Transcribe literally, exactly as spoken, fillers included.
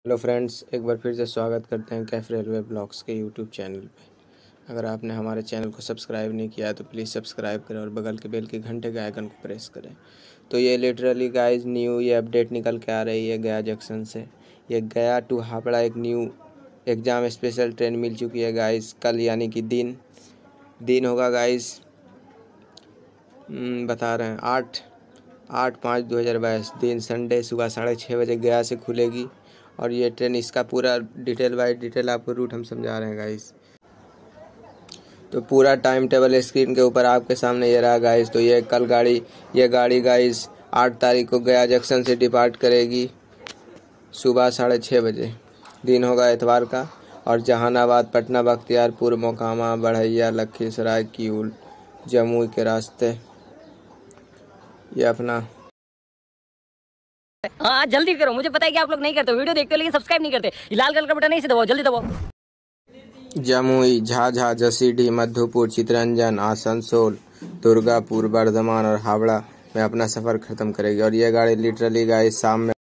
Hello friends, एक बार फिर से स्वागत करते हैं कैफ रेलवे ब्लॉग्स के यूट्यूब चैनल पे। अगर आपने हमारे चैनल को सब्सक्राइब नहीं किया है तो प्लीज़ सब्सक्राइब करें और बगल के बेल के घंटे के आइकन को प्रेस करें। तो ये लिटरली गाइस न्यू ये अपडेट निकल के आ रही है गया जंक्शन से। ये गया टू हावड़ा एक न्यू एग्ज़ाम स्पेशल ट्रेन मिल चुकी है गाइस। कल यानी कि दिन दिन होगा गाइस, बता रहे हैं आठ आठ पाँच दो हज़ार बाईस दिन संडे सुबह साढ़े छः बजे गया से खुलेगी। और ये ट्रेन इसका पूरा डिटेल बाय डिटेल आपको रूट हम समझा रहे हैं गाइस। तो पूरा टाइम टेबल स्क्रीन के ऊपर आपके सामने ये रहा गाइस। तो ये कल गाड़ी ये गाड़ी गाइस आठ तारीख को गया जंक्शन से डिपार्ट करेगी सुबह साढ़े छः बजे। दिन होगा इतवार का। और जहानाबाद, पटना, बख्तियारपुर, मोकामा, बढ़ैया, लखीसराय, किऊल, जमुई के रास्ते ये अपना। हाँ जल्दी करो, मुझे पता है कि आप लोग नहीं करते, वीडियो देखते हो लेकिन सब्सक्राइब नहीं करते। लाल कलर का बटन नहीं से दबाओ, जल्दी दबाओ। जमुई, झाझा, जसीडीह, मधुपुर, चितरंजन, आसनसोल, दुर्गापुर, बर्धमान और हावड़ा में अपना सफ़र ख़त्म करेगी। और ये गाड़ी लिटरली गाइस शाम में